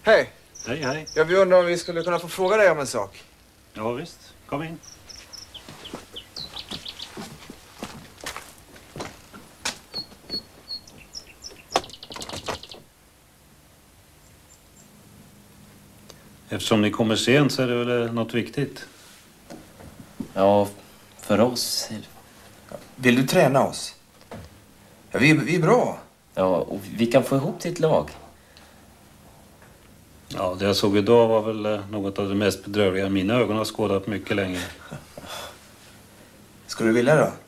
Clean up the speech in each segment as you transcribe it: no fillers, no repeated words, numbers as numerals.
Hej. Hej, hej. Jag undrar om vi skulle kunna få fråga dig om en sak. Ja, visst. Kom in. Eftersom ni kommer sent så är det väl något viktigt? Ja, för oss. Vill du träna oss? Ja, vi är bra. Ja, och vi kan få ihop till ett lag. Ja, det jag såg idag var väl något av det mest bedrövliga mina ögon har skådat mycket länge. Ska du vilja då?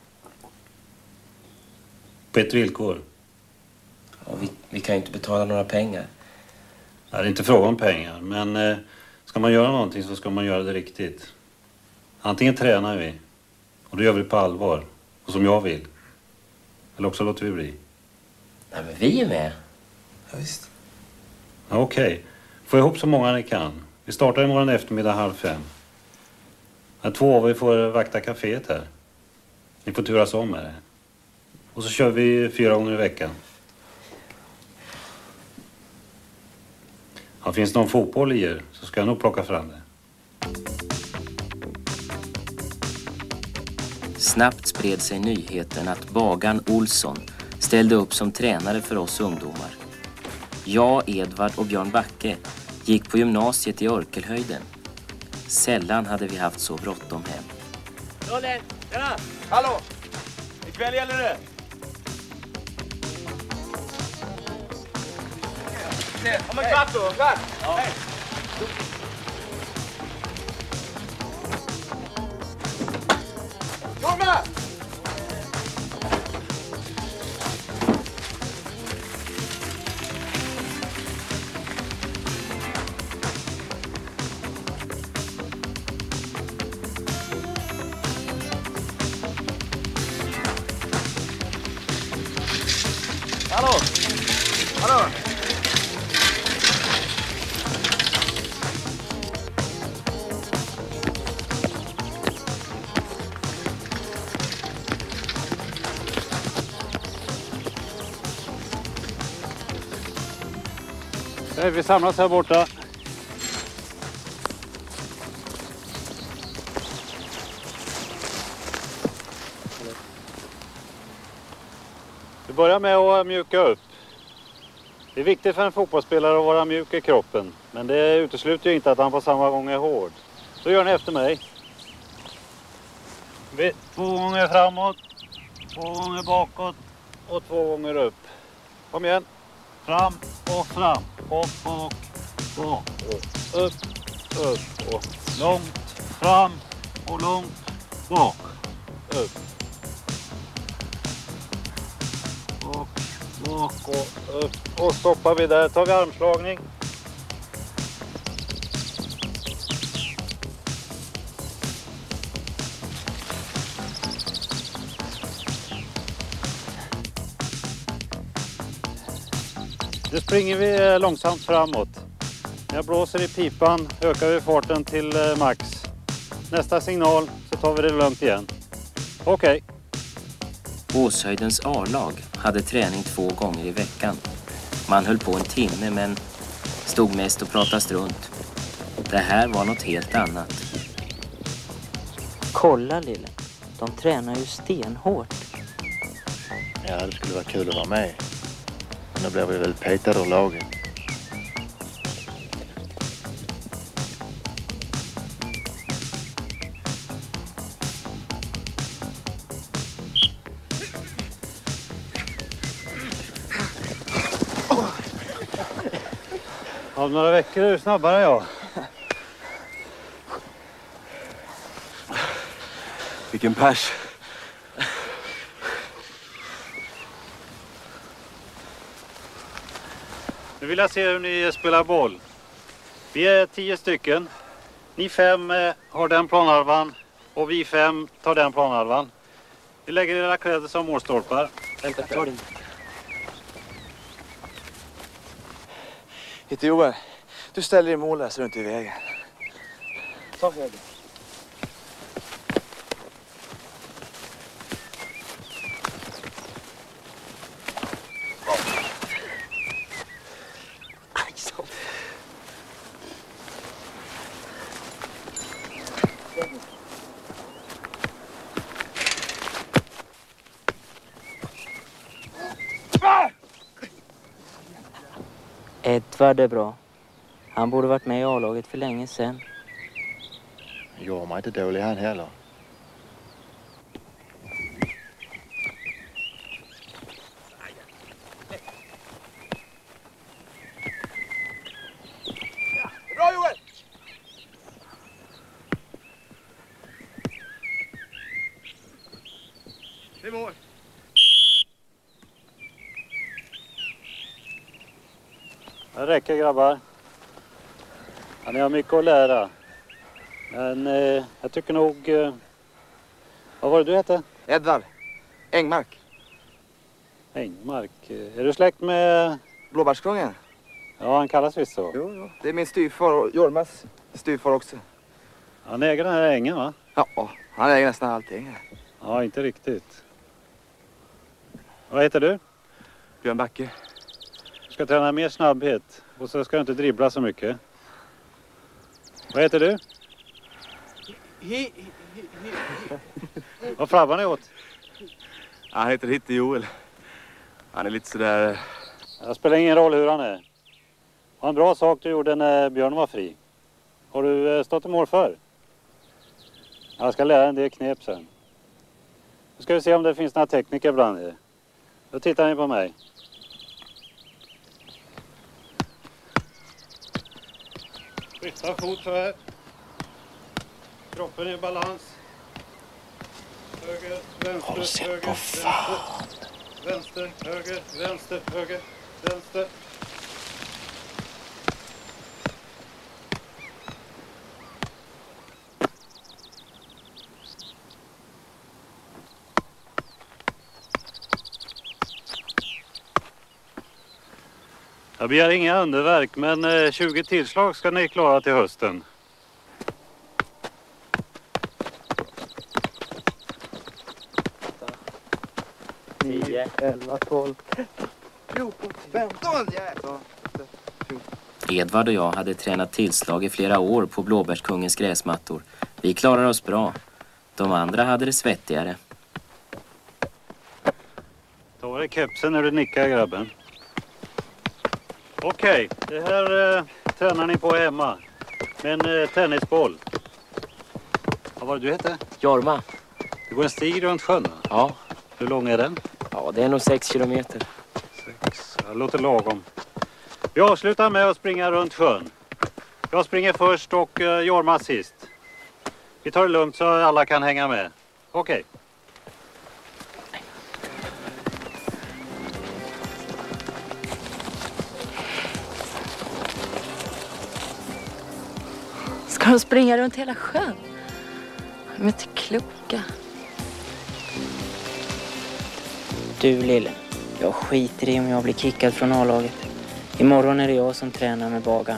På ett villkor. Ja, vi kan ju inte betala några pengar. Det är inte fråga om pengar, men ska man göra någonting så ska man göra det riktigt. Antingen tränar vi, och då gör vi det på allvar, och som jag vill. Eller också låter vi bli. Nej, men vi är med. Ja, visst. Ja, okej. Få ihop så många ni kan. Vi startar imorgon eftermiddag 4:30. När 2 av er får vakta kaféet här. Ni får turas om med det. Och så kör vi 4 gånger i veckan. Ja, finns det någon fotboll i er så ska jag nog plocka fram det. Snabbt spred sig nyheten att Bagan Olsson ställde upp som tränare för oss ungdomar. Jag, Edvard och Björn Backe gick på gymnasiet i Örkelhöjden. Sällan hade vi haft så bråttom hem. Rolle, tjena! Hallå! Ikväll gäller det! Om en kvart då! Kvart! Ja. Hej! Norma! Hallå! Hallå! Vi samlas här borta. Vi börjar med att mjuka upp. Det är viktigt för en fotbollsspelare att vara mjuk i kroppen. Men det utesluter ju inte att han på samma gång är hård. Så gör ni efter mig. 2 gånger framåt, 2 gånger bakåt och 2 gånger upp. Kom igen. Fram och fram. Och bak, bak och upp, upp och långt fram och långt bak, upp. Och bak och upp. Och stoppar vi där. Tar vi armslagning. Nu springer vi långsamt framåt. När jag blåser i pipan ökar vi farten till max. Nästa signal så tar vi det lugnt igen. Okej. Åshöjdens A-lag hade träning 2 gånger i veckan. Man höll på en timme men stod mest och pratade strunt. Det här var något helt annat. Kolla lille, de tränar ju stenhårt. Ja, det skulle vara kul att vara med. Men då blir vi väl petade ur laget. Om några veckor är du snabbare jag. Vilken pers. Nu vill jag se hur ni spelar boll. Vi är 10 stycken. Ni 5 har den planhalvan och vi 5 tar den planhalvan. Vi lägger era kläder som målstolpar. Hitta Joel, du ställer dig i mål där så du inte är i vägen. Ta höger. Edvard är bra. Han borde varit med i A-laget för länge sedan. Gör mig inte dålig han heller. Bra Joel! Det är mål. Det räcker grabbar. Ja, ni har mycket att lära. Men jag tycker nog... vad var det du hette? Edvard. Engmark. Engmark. Är du släkt med... Blåbärskungen. Ja, han kallas visst så. Jo. Det är min styvfar och Jormas styvfar också. Han äger den här ängen va? Ja, han äger nästan allting. Ja, inte riktigt. Vad heter du? Björn Backe. Du ska träna mer snabbhet. Och så ska du inte dribbla så mycket. Vad heter du? Vad frabbar ni åt? Han heter Hitte Joel. Han är lite sådär... Det spelar ingen roll hur han är. Det var en bra sak du gjorde när Björn var fri. Har du stått i mål för? Jag ska lära en del knep sen. Nu ska vi se om det finns några tekniker bland er. Då tittar ni på mig. Flytta fot så här. Kroppen i balans. Höger, vänster, höger, vänster. Vänster, höger, vänster, höger, vänster. Jag begär inga underverk, men 20 tillslag ska ni klara till hösten. Nio, 11, 12. 14, 15, Edvard och jag hade tränat tillslag i flera år på Blåbärskungens gräsmattor. Vi klarade oss bra. De andra hade det svettigare. Ta dig kepsen när du nickar, grabben. Okej, det här tränar ni på hemma. Med en tennisboll. Vad var det du hette? Jorma. Det går en stig runt sjön, va? Ja. Hur lång är den? Ja, det är nog 6 kilometer. 6. Det låter lagom. Vi avslutar med att springa runt sjön. Jag springer först och Jorma sist. Vi tar det lugnt så alla kan hänga med. Okej. Ska de springa runt hela sjön? De är inte kloka. Du lille, jag skiter i om jag blir kickad från A-laget. Imorgon är det jag som tränar med Bagan.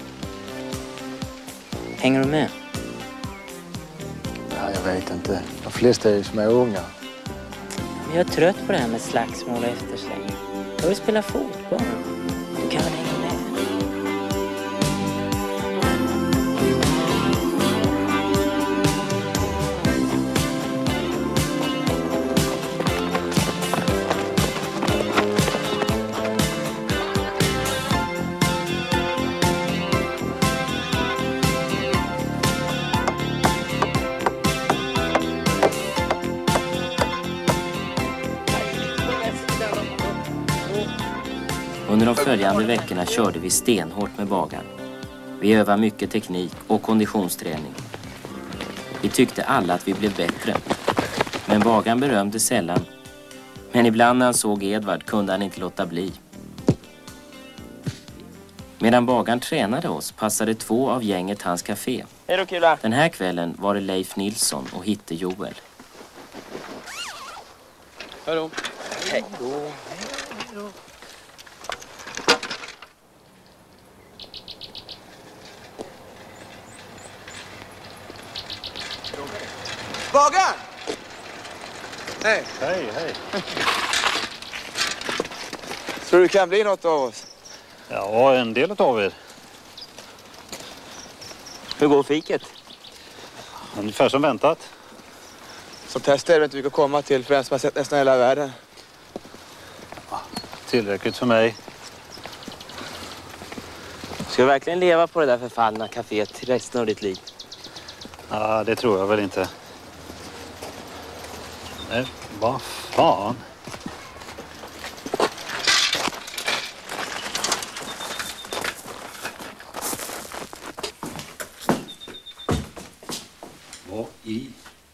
Hänger du med? Ja, jag vet inte. De flesta är ju små unga. Men jag är trött på det här med slagsmål och eftersläng. Jag vill spela fotboll. Du kan väl hänga med? Under de följande veckorna körde vi stenhårt med Bagan. Vi övade mycket teknik och konditionsträning. Vi tyckte alla att vi blev bättre. Men Bagan berömde sällan. Men ibland när han såg Edvard kunde han inte låta bli. Medan Bagan tränade oss passade 2 av gänget hans café. Hej då, Kula. Den här kvällen var det Leif Nilsson och Hitte Joel. Hej då. Hej då. Bagan! Hej. Hej, hej. Tror du kan bli något av oss? Ja, en del av er. Hur går fiket? Ungefär som väntat. Som test är det inte vi kan komma till för en som har sett nästan hela världen. Tillräckligt för mig. Ska du verkligen leva på det där förfallna kaféet till resten av ditt liv? Ja, det tror jag väl inte. Nej, vad fan? Vad i?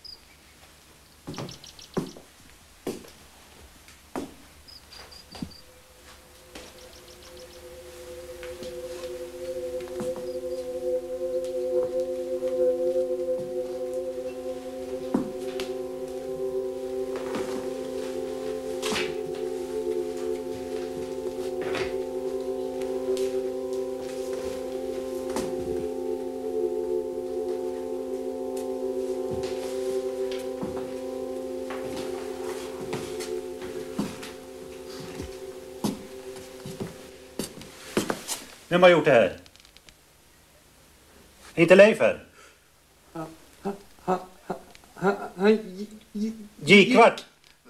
Vem har gjort det här? Inte Leif här? Gikvart?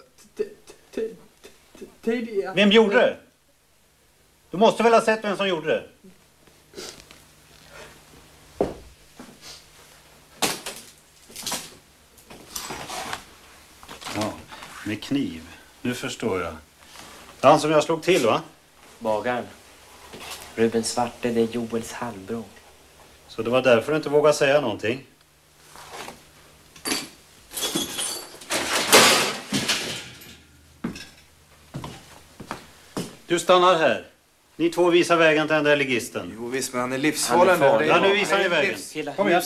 Vem gjorde det? Du måste väl ha sett vem som gjorde det? Ja, med kniv. Nu förstår jag. Det är han som jag slog till, va? Bagaren. Ruben Svarte, det är Joels halvbror. Så det var därför du inte vågade säga någonting? Du stannar här. Ni två visar vägen till den där ligisten. Jo visst, men han är livsfarlig. Ja, nu visar ni vägen. Kom igen.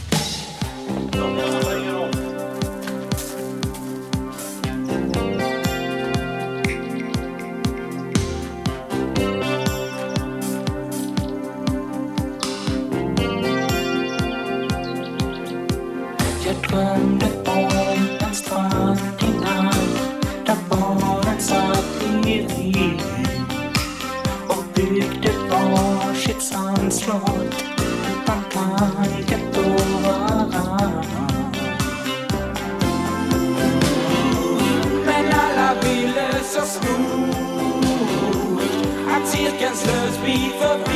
Jag drömde om en strand i natt där barnen satt i ring och byggde varsitt sandslott utan tanke på varann. Men alla ville så stort att cirkeln slöts bit för